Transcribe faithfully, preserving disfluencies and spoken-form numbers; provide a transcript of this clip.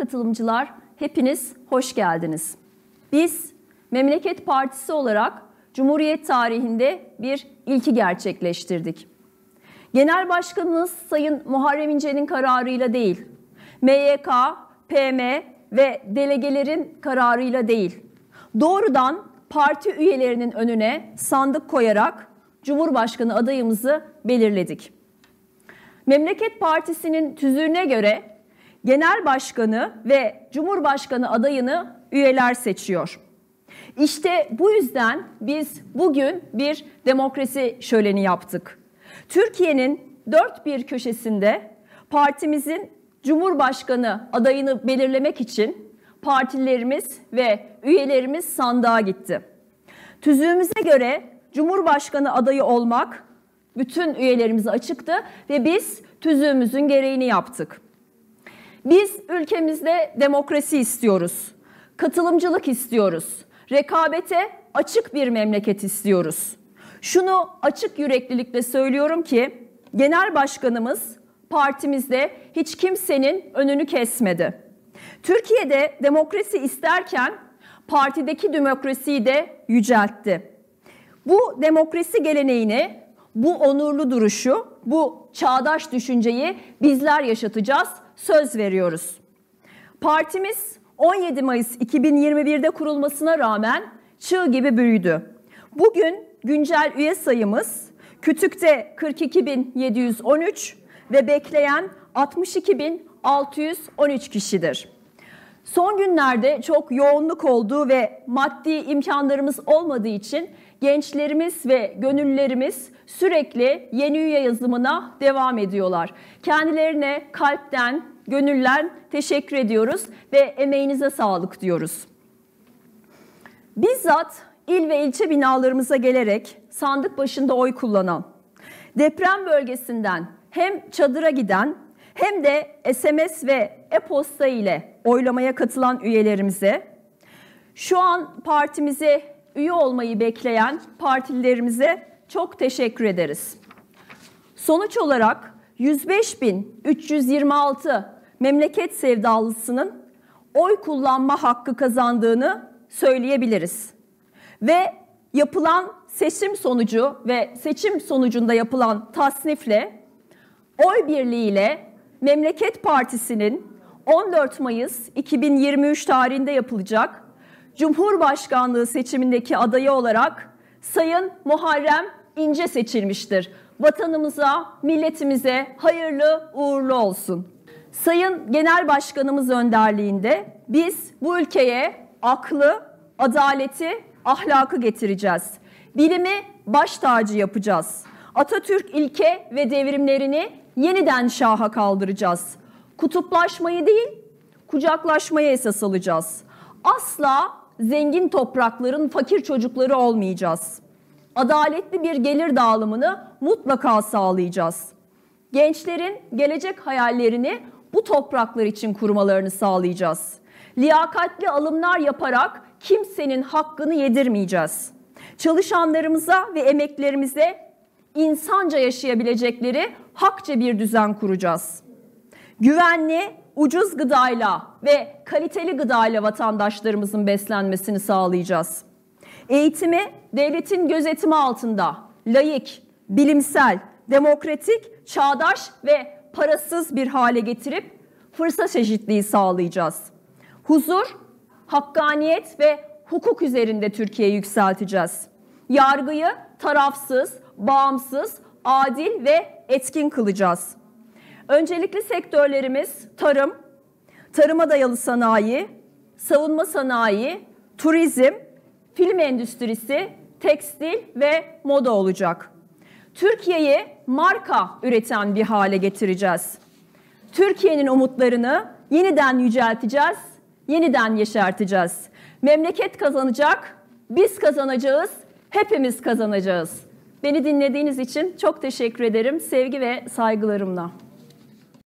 katılımcılar, hepiniz hoş geldiniz. Biz Memleket Partisi olarak Cumhuriyet tarihinde bir ilki gerçekleştirdik. Genel Başkanımız Sayın Muharrem İnce'nin kararıyla değil, M Y K, P M ve delegelerin kararıyla değil, doğrudan parti üyelerinin önüne sandık koyarak Cumhurbaşkanı adayımızı belirledik. Memleket Partisi'nin tüzüğüne göre Genel Başkanı ve Cumhurbaşkanı adayını üyeler seçiyor. İşte bu yüzden biz bugün bir demokrasi şöleni yaptık. Türkiye'nin dört bir köşesinde partimizin Cumhurbaşkanı adayını belirlemek için partilerimiz ve üyelerimiz sandığa gitti. Tüzüğümüze göre Cumhurbaşkanı adayı olmak bütün üyelerimize açıktı ve biz tüzüğümüzün gereğini yaptık. Biz ülkemizde demokrasi istiyoruz, katılımcılık istiyoruz, rekabete açık bir memleket istiyoruz. Şunu açık yüreklilikle söylüyorum ki Genel Başkanımız partimizde hiç kimsenin önünü kesmedi. Türkiye'de demokrasi isterken partideki demokrasiyi de yüceltti. Bu demokrasi geleneğini, bu onurlu duruşu, bu çağdaş düşünceyi bizler yaşatacağız, söz veriyoruz. Partimiz on yedi Mayıs iki bin yirmi bir'de kurulmasına rağmen çığ gibi büyüdü. Bugün güncel üye sayımız kütükte kırk iki bin yedi yüz on üç ve bekleyen altmış iki bin altı yüz on üç kişidir. Son günlerde çok yoğunluk olduğu ve maddi imkanlarımız olmadığı için gençlerimiz ve gönüllülerimiz sürekli yeni üye yazımına devam ediyorlar. Kendilerine kalpten, gönülden teşekkür ediyoruz ve emeğinize sağlık diyoruz. Bizzat il ve ilçe binalarımıza gelerek sandık başında oy kullanan, deprem bölgesinden hem çadıra giden hem de S M S ve e-posta ile oylamaya katılan üyelerimize, şu an partimize üye olmayı bekleyen partililerimize çok teşekkür ederiz. Sonuç olarak yüz beş bin üç yüz yirmi altı memleket sevdalısının oy kullanma hakkı kazandığını söyleyebiliriz. Ve yapılan seçim sonucu ve seçim sonucunda yapılan tasnifle, oy birliğiyle Memleket Partisi'nin on dört Mayıs iki bin yirmi üç tarihinde yapılacak Cumhurbaşkanlığı seçimindeki adayı olarak Sayın Muharrem İnce seçilmiştir. Vatanımıza, milletimize hayırlı uğurlu olsun. Sayın Genel Başkanımız önderliğinde biz bu ülkeye aklı, adaleti, ahlakı getireceğiz. Bilimi baş tacı yapacağız. Atatürk ilke ve devrimlerini yeniden şaha kaldıracağız. Kutuplaşmayı değil, kucaklaşmayı esas alacağız. Asla zengin toprakların fakir çocukları olmayacağız. Adaletli bir gelir dağılımını mutlaka sağlayacağız. Gençlerin gelecek hayallerini bu topraklar için kurmalarını sağlayacağız. Liyakatli alımlar yaparak kimsenin hakkını yedirmeyeceğiz. Çalışanlarımıza ve emeklerimize insanca yaşayabilecekleri hakça bir düzen kuracağız. Güvenli, ucuz gıdayla ve kaliteli gıdayla vatandaşlarımızın beslenmesini sağlayacağız. Eğitimi devletin gözetimi altında layık, bilimsel, demokratik, çağdaş ve parasız bir hale getirip fırsat eşitliği sağlayacağız. Huzur, hakkaniyet ve hukuk üzerinde Türkiye'yi yükselteceğiz. Yargıyı tarafsız, bağımsız, adil ve etkin kılacağız. Öncelikli sektörlerimiz tarım, tarıma dayalı sanayi, savunma sanayi, turizm, film endüstrisi, tekstil ve moda olacak. Türkiye'yi marka üreten bir hale getireceğiz. Türkiye'nin umutlarını yeniden yücelteceğiz, yeniden yeşerteceğiz. Memleket kazanacak, biz kazanacağız, hepimiz kazanacağız. Beni dinlediğiniz için çok teşekkür ederim. Sevgi ve saygılarımla.